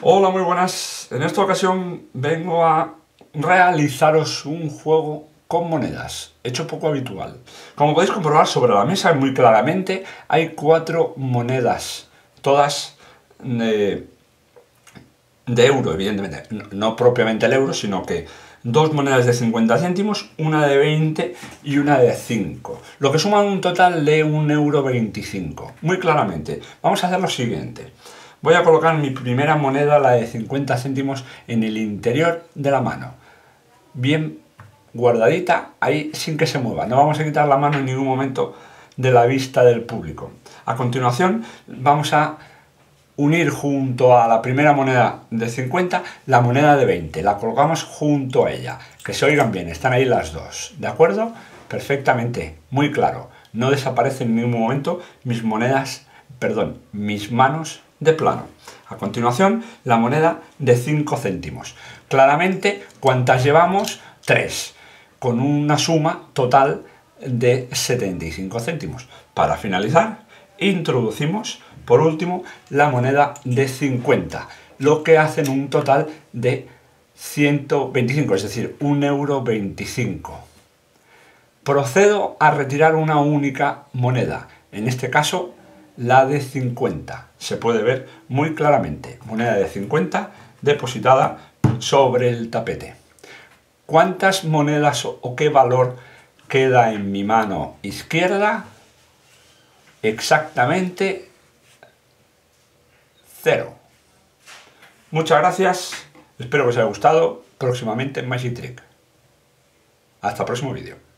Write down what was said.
Hola, muy buenas. En esta ocasión vengo a realizaros un juego con monedas, hecho poco habitual. Como podéis comprobar sobre la mesa muy claramente, hay 4 monedas, todas de euro, evidentemente. No propiamente el euro, sino que 2 monedas de 50 céntimos, una de 20 y una de 5. Lo que suma un total de 1,25 €. Muy claramente. Vamos a hacer lo siguiente. Voy a colocar mi primera moneda, la de 50 céntimos, en el interior de la mano. Bien guardadita, ahí sin que se mueva. No vamos a quitar la mano en ningún momento de la vista del público. A continuación vamos a unir junto a la primera moneda de 50 la moneda de 20. La colocamos junto a ella. Que se oigan bien, están ahí las dos. ¿De acuerdo? Perfectamente, muy claro. No desaparecen en ningún momento mis manos de plano. A continuación, la moneda de 5 céntimos. Claramente, ¿cuántas llevamos? 3, con una suma total de 75 céntimos. Para finalizar, introducimos, por último, la moneda de 50, lo que hacen un total de 125, es decir, 1,25 €. Procedo a retirar una única moneda, en este caso la de 50. Se puede ver muy claramente, moneda de 50 depositada sobre el tapete. ¿Cuántas monedas o qué valor queda en mi mano izquierda? Exactamente 0. Muchas gracias, espero que os haya gustado. Próximamente en Magic Trick. Hasta el próximo vídeo.